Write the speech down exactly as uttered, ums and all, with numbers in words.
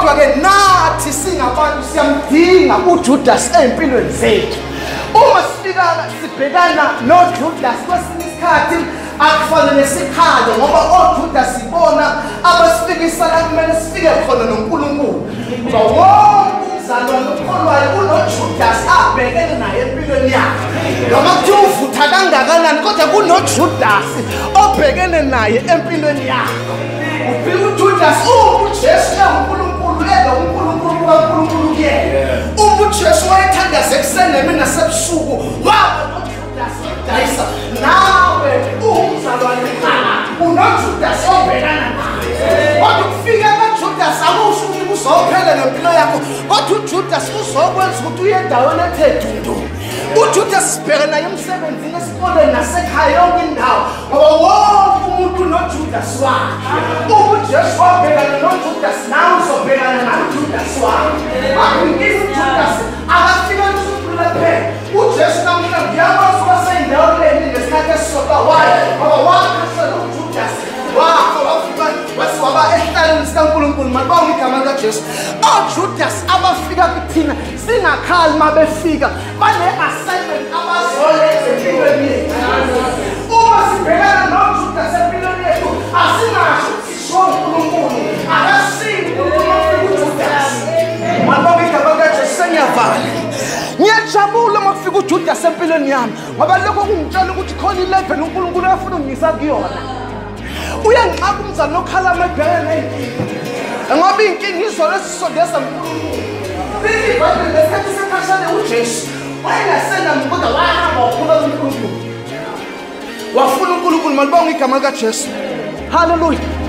kodwa ke nathi singabantu siyamdinga uJudas empilweni zethu. Uma sifika sibhekana noJudas kwesinye isikhathi akufanele sikhale ngoba oJudas sibona abasifikisa la kumele sifike khona noNkulunkulu. Ngoba wonke umzalwane okholwayo unoJudas abhekene naye empilweni yakhe. Noma kuthiwa uvutha kangakanani kodwa kunoJudas obhekene naye empilweni yakhe. Ubheka uJudas uJesu uNkulunkulu elo uNkulunkulu kaNkulunkulu kuyena. uJesu wayethandaza ekuseni nemini nasebusuku waba noJudas odayisa. Nawe umzalwane unoJudas obhekana naye. Kodwa ukufika kaJudas akusho ukuthi kuzophela nempilo yakho, kodwa uJudas uzokwenza ukuthi uye endaweni ethe dundu. uJudas sibhekana naye emsebenzini, esikoleni nasekhaya yonke indawo ngoba wonke umuntu unoJudas wakhe. uJesu wabhekana noJudas, nawe uzobhekana noJudas wakhe. Akuyinkinga uJudas akafika kusukela phela. uJesu namhla ngiyakwazi ukuba seyindaweni leyi ngesikhathi esisodwa wayo ngoba wakhasela uJudas wakho wafika wasiwaba ehlalweni sikaNkulunkulu. Mabonga igama likaJesu. oJudas abafika kuthina singakhali mabefika bane assignment abazoyenza empilweni yethu. Uma sibhekana noJudas empilweni yethu asingasho sisho uNkulunkulu akasini uJudas. Mabonga igama likaJesu. Sengiyavala ngiyajabula uma kufika uJudas empilweni yami ngoba lokho kungitshela ukuthi khona ilevel uNkulunkulu afuna ungisa kuyona. Uyangiqaka umzalwane okhalama ebhekene ney'nkinga ngoba iy'nkinga izona ezisondeza uNkulunkulu. Biki iBhayibheli lesikhathi sekhashane uJesu wayengasena kodwa wahamba wakhula uNkulunkulu, wafuna uNkulunkulu. Malibonga igama likaJesu. Hallelujah.